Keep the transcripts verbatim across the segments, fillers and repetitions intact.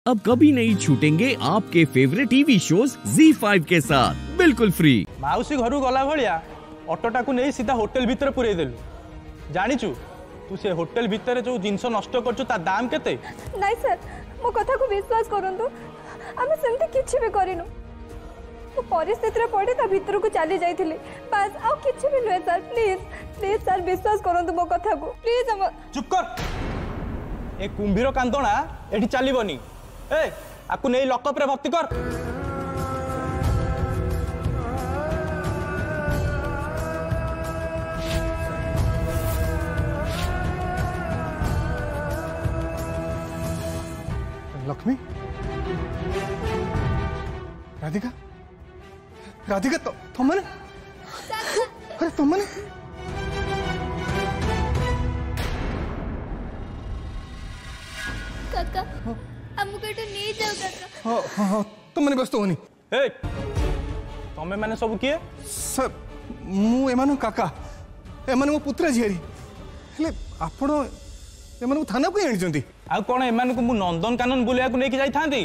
अब कभी नहीं छूटेंगे आपके favourite TV shows Zee five के साथ बिल्कुल फ्री। माउसी घर गला भाया ऑटोटा को नहीं सीधा होटल भीतर पुरे देलु। जानिचु तू से होटल भीतर जो जिनस नष्ट करछु ता दाम केते? नहीं सर मो कथा को विश्वास करंतु आमे सेमते किछि भी करिनु। तो परिस्थिति रे पड़े ता भीतर को चली जाइथिले बस आ किछि भी नुए सर। प्लीज प्लीज सर विश्वास करंतु मो कथा को प्लीज। हम चुप कर। ए कुंभीर कांदणा एठी चलीबनी। ए आकु नहीं लॉकअप रे भर्ती कर। लक्ष्मी राधिका राधिका तो तुमने अरे तुमने काका हमको एटो नहीं जाओ काका। हां हां हां तुमने व्यस्त होनी। ए तमे माने सब किए? सर मु एमानु काका एमानु मो पुत्र झियरी हेले आपण एमानु थाना को आनी जंती। आ कोन एमान को मु नंदन कानन बुलिया को लेके जाई थांती?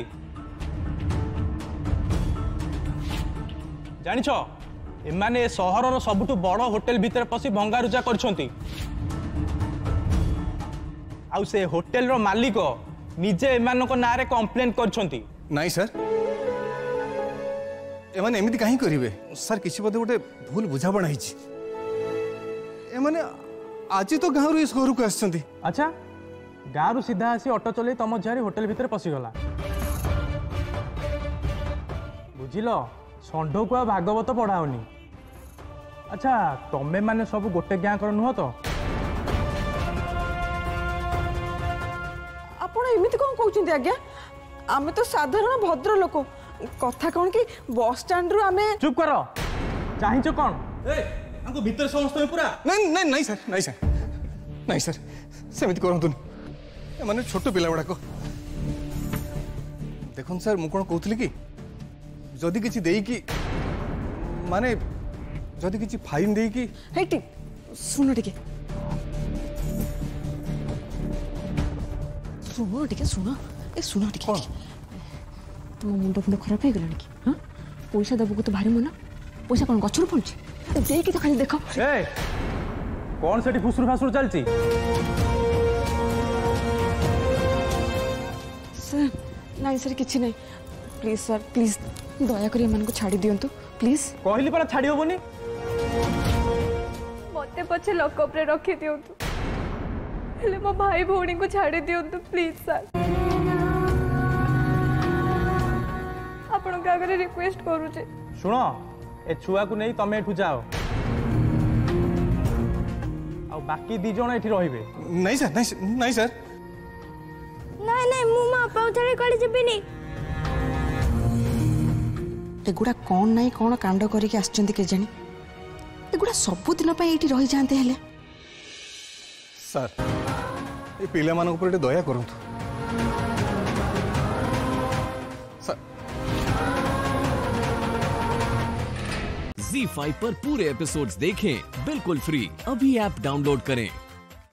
जानिछ एमाने सहर रो सबुठु बड़ होटल भीतर पसी भंगारुजा करछंती। आउ से होटल रो मालिक निजे एमान को नारे कंप्लेंट करछंती। नहीं सर एमाने एमिति काहे करिवे सर? किछि बदे गोटे भूल बुझाबणा हिछि। एमाने आज तो गाँव इस घर को आछंती। अच्छा गाँव सीधा आसी ऑटो चले तम झारी होटल भीतर पसीगला बुझिल? षंढ को भागवत पढ़ाओनी। अच्छा तमे माने सब गोटे गाँ कर नुह तो? आपण एमिति कोन कहउछिन आज्ञा? आमे तो साधारण भद्र लोक कथा कोन कि बस स्टैंड रु आमे। चुप करो। चाहिचो कोन? ए हमको भीतर समस्त में पूरा नहीं नहीं नहीं सर नहीं सर नहीं सर सेमिति करंतु माने छोट पिला गुड़ाक देखुन सर मु कौन कहूली कि जदि किछि देई कि माने जदि किछि फाइन देई कि हेटी सुनो टिके सुनो टिके सुनो ए सुनो टिके तुम मुंड फुंड खराब हो गलानी कि? हां पैसा दबको तो भारी मन पैसा कोन गछर पड़छि देख तो खाली देखो। ए कौन सेठी फुसुर फासुर चलची? सर नहीं सर किछि नहीं प्लीज सर प्लीज दया करी मन को छाड़ी दियंतु प्लीज। कहली परा छाड़ी होबनी। मते पछे लॉकअप रे रखी दियंतु हेले मो भाई भौणी को छाड़ी दियंतु प्लीज सर। आपण का करे रिक्वेस्ट करू छे। सुनो ए छुआ को नहीं तमे एठू जाओ आ बाकी दी जण एठी रहिबे। नहीं सर नहीं नहीं सर नहीं नहीं मु मा पाउ छाड़ी कड़ी जबिनी। एगुड़ा कौन नहीं कौन कांड करके आछंती के जानी एगुड़ा सब दिन पे एठी रहि जानते हेले। सर ए पिला मान ऊपर दया करंतु सर। ज़ी फाइव पर पूरे एपिसोड्स देखें बिल्कुल फ्री। अभी ऐप डाउनलोड करें।